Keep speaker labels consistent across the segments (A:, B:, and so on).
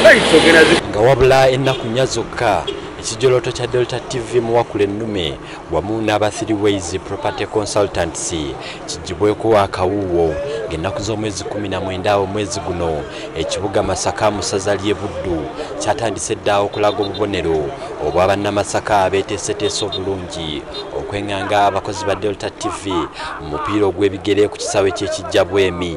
A: nga wabula ennaku nnya zokka ekijoloto kya Delta TV muwakule ennume wamu n'aba 3 Ways Property Consultants kijibweko akawuwo ng'ennaku z'omwezi 19 omwezi guno ekibuga Masaka mu ssaza ly'e Buddu kyatandise dda okulaga obubonero obwa bannamasaka abeeteeseteese obulungi okwenganga abakozi ba Delta TV mu mupiira ogw'ebigere ku kisaawe ky'ekijjabwemi.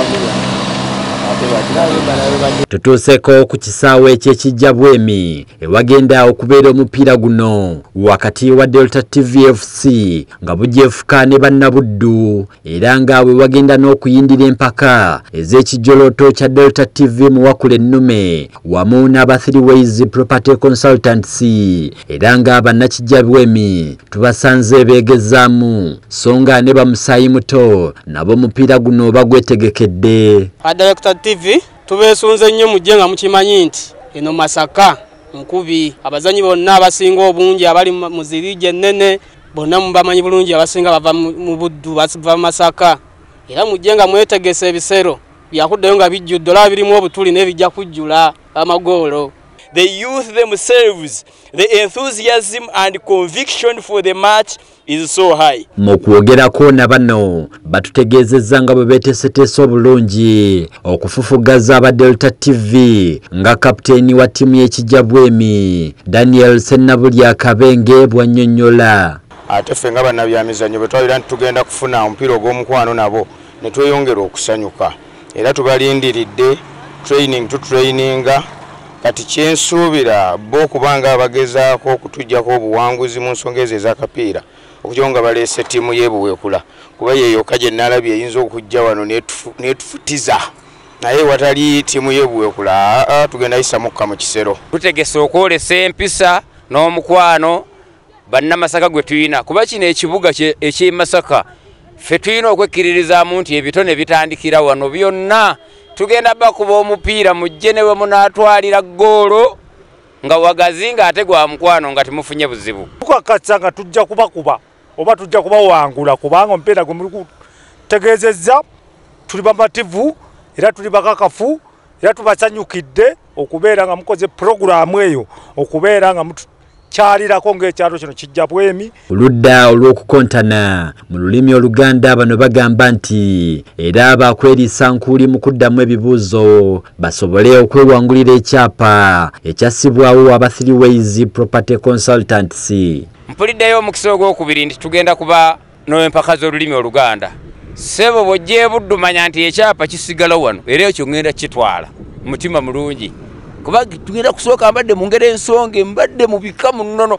A: Tutuuseko ku kisaawe eky'ekijjabwemi ewagenda okubeera omupiira guno wakati wa Delta TV FC nga bugyefuka ne bannabuddu era nga we wagenda n'okuyindira empaka ez'ekijoloto kya Delta TV muwakule ennume wamu n'aba 3 Ways Property Consultants era nga bannakijjabwemi tubasanze beegezaamu so nga ne bamusaayi muto nabo omupiira guno bagwetegekedde.
B: Delta TV tubesunze nnyo mujje nga mukimanyi nti eno Masaka nkubi abazanyi bonna abasinga obungi abali mu zirije ennene bonna mubamanyi bulungi abasinga bava mu Buddu bava Masaka era mujje nga mwetegese ebisero byakuddayo nga bijjudde olaba birimu obutuli n'ebijja kujjula amagoolo.
C: The youth themselves, the enthusiasm and conviction for the match is so high.
A: Mukwogerako na bano batutegeezezza nga bwe beeteeseteese obulungi okufufugaza aba Delta TV nga kapiteeni wa ttiimu y'ekijjabwemi Daniel Sennabulya Kabenge bw'annyonnyola.
D: Ate ffe nga bannabyamizannyo bwe twalira nti tugenda kufuna omupiira ogw'omukwano nabo ne tweyongera okusanyuka era tubalindiridde training to traininga kati kyensuubira bo kubanga abagezaako okutujjako obuwanguzi mu nsonga ezo ez'akapiira okugira nga baleese ttiimu y'ebuweekula kuba yeeyokka gye nnalabye eyinza okujja wano n'etufutiza naye watali ttiimu y'ebuweekula tugenda yisa mukka mu kisero.
E: Tutegese okwolesa empisa n'omukwano bannamasaka gwe tuyina kuba kino ekibuga eky'e Masaka ffe tuyina okwekkiririzaamu nti ebitone bitandikira wano byonna tugenda bakuba omupiira mujje ne we munaatwalira ggoolo nga wagazi ng'ate gwa mukwano nga temufunye buzibu.
F: Tukakatsa nga tujja kubakuba oba tujja kubawangula kubanga omupiira gwe muli kutegeezezza tuli bamativu era tuli bakakafu era tubasanyukidde okubeera nga mukoze puroguramu eyo okubeera nga kyalirako ng'ekyalo kino kijjabwemi.
A: Oludda olw'okukontana mu lulimi Oluganda bano bagamba nti era bakweriisa nkuuli mu kuddamu ebibuuzo basobole okwewangulira ekyapa ekyassibwawo aba 3 Ways Property Consultants.
E: Mpuliddeyo omukisa ogwokubiri nti tugenda kuba n'empaka z'olulimi Oluganda. Ssebo bw'ojja e Buddu manya nti ekyapa kisigala wano era ekyo ngenda kitwala mutima mulungi kuba tugenda kusooka mbadde mu ngeri ensonge mbadde mu bika mu nnono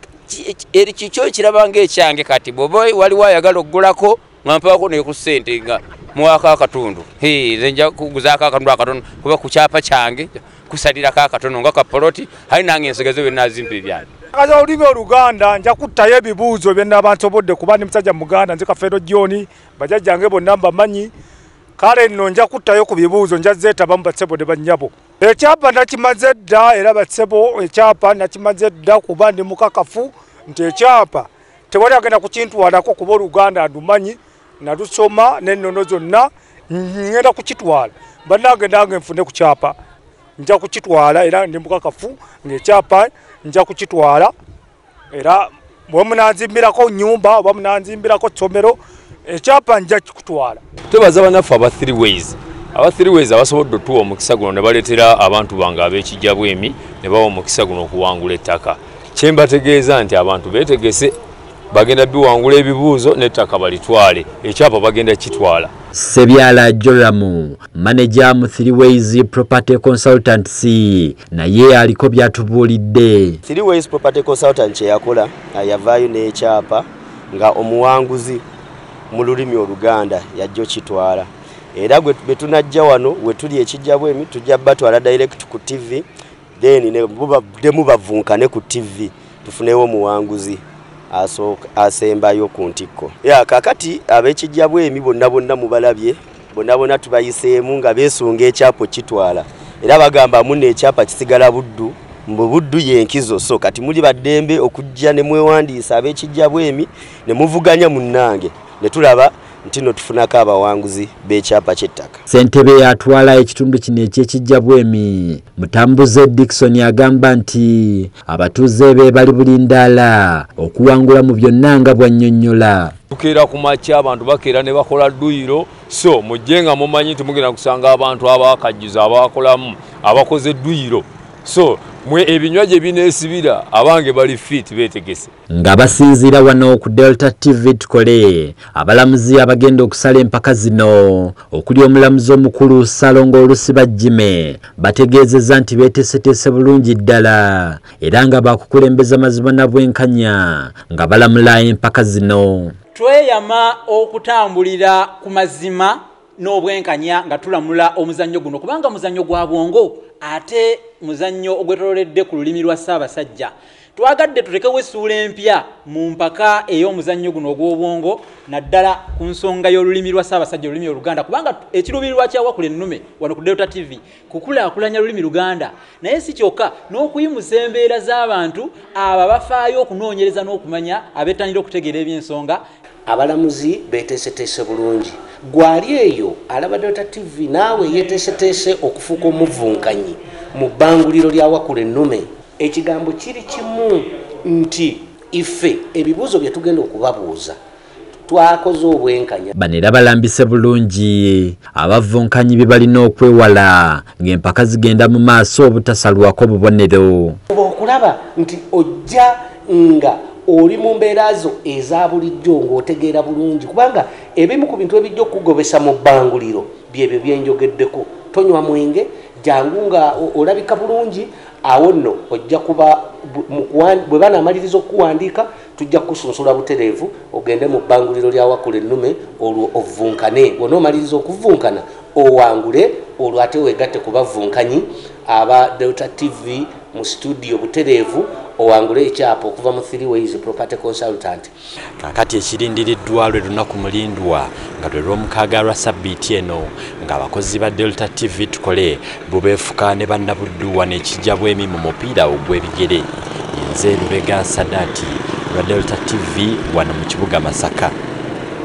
E: eri kikyo kiraba ng'ekyange kati bw'oba waliwo ayagala oggulako nga mpaako ne ku ssente nga muwaako akatundu nze nja kuguzaako akatundu akatono kuba ku kyapa kyange kusalirako akatono nga kapoloti ali nange ensigazo bye nazimpa ebyange.
F: Akaza olulimi Oluganda nja kuttayo ebibuuzo bye nnaaba nsobodde kuba ndi musajja Muganda nze Kafeero John bajjajjange bonna mbamanyi kale nno nja kuttayo ku bibuuzo nja zeetabamu bassebo ne bannyabo. Ekyapa nakimaze dda era bassebo ekyapa nakimaze dda kuba ndi mukakafu nti ekyapa tewali agenda kukintwalako kuba Oluganda ndumanyi nalusoma n'ennono zonna ngenda kukitwala bannange nange nfune ku kyapa nja kukitwala era ndi mukakafu ng'ekyapa nja kukitwala era bwe munanzimbirako nnyumba oba munanzimbirako ssomero ekyapa nja kikutwala.
G: Twebaza bannaffe aba 3 Ways. Aba 3 Ways abasobodde otuwa omukisa guno ne baleetera abantu bange ab'ekijjabwemi ne bawa omukisa guno okuwangula ettaka. Kye mbategeeza nti abantu beetegese bagenda biwangula ebibuuzo n'ettaka balitwale ekyapa bagenda kitwala.
A: Sebyala Joramu manager mu 3 Ways Property Consultants naye aliko byatubuulidde.
H: 3 Ways Property Consultants yakola yavaayo n'ekyapa nga omuwanguzi mu lulimi Oluganda yajjo kitwala era gwe tunajja wano we tuli ekijjabwemi tujja batwala direct ku TV then ne mubavunkane ku TV tufunewo muwanguzi asembayo ku ntikko kakati ab'ekijjabwemi bonna mubalabye bonna tubayiseemu nga beesunga ekyapo kitwala era bagamba munne ekyapa kisigala Buddu mbu Buddu yenkizo so kati muli baddembe okujja ne mwewandiisa ab'ekijjabwemi ne muvuganya munnange ne tulaba nti no tufunako abawanguzi b'ekyapa ky'ettaka.
A: Ssentebe yatwala ekitundu kino eky'ekijja bwemi Mutambuze Dickson agamba nti abatuuze be bali bulindaala okuwangula mu byonna nga bwannyonnyola.
G: Tukeera ku makya abantu bakeera ne bakola dduyiro, so mujje nga mumanyi nti mugenda kusanga abantu abakajjuza abakolamu abakoze dduyiro, so mwe ebinywa gye bineesibira abange bali fit beetegese.
A: Nga basinziira wano ku Delta TV Tukole, abalamuzi abagenda okusala empaka zino okuli omulamuzi omukulu Salongo Olusibajjime bategeezezza nti beeteeseteese bulungi ddala era nga bakukulembeza mazima na bwenkanya nga balamula empaka zino.
I: Tweyama okutambulira ku mazima n'obwenkanya nga tulamula omuzannyo guno kubanga muzannyo gwa bwongo ate muzannyo ogwetololedde ku lulimi lwa Ssaabasajja. Twagadde tulekewo essuula empya mu mpaka ey'omuzannyo guno ogw'obwongo naddala ku nsonga y'olulimi lwa Ssaabasajja olulimi Oluganda kubanga ekiruubirirwa kya Wakula Ennume wano ku Delta TV kukulaakulanya lulimi Luganda naye si kyokka n'okuyimusa embeera z'abantu abo bafaayo okunoonyereza n'okumanya abettanira okutegeera eby'ensonga.
J: Abalamuzi beeteeseteese bulungi. Gwali eyo alaba Delta TV naawe yeeteeseteese okufuuka omuvunkanyi mu bbanguliro lya Wakula Ennume. Ekigambo kiri kimu nti ife ebibuuzo bye tugenda okubabuuza twakoze obwenkanya.
A: Bano era balambise bulungi abavunkanyi bye balina okwewala ng'empaka zigenda mu maaso obutasalwako bubonero.
J: Okulaba nti ojja nga oli mu mbeera zo eza bulijjo ng'otegeera bulungi kubanga ebimu ku bintu ebijja okugobesa mu bbanguliro byebyo byenjogeddeko. Tonywa mwenge jangu nga olabika bulungi awo nno ojja kuba bwe banaamaliriza okuwandiika tujja kusunsula butereevu ogende mu bbanguliro lya Wakula Ennume olwo ovunkane. Bw'onoomaliriza okuvunkana owangule olwo ate weegatte ku bavunkanyi aba Delta TV mu studio butereevu owangule ekyapa okuva mu 3 Ways Property Consultant.
A: Kakati ekirindiriddwa lwe lunaku mulindwa nga lwe lw'omukaaga lwa Sabbiiti eno ng'abakozi ba Delta TV Tukole bubeefuka ne bannabuddu wano ekijja bwemi mu mupiira ogw'ebigere. Nze Lubega Sadaati lwa Delta TV wano mu kibuga Masaka.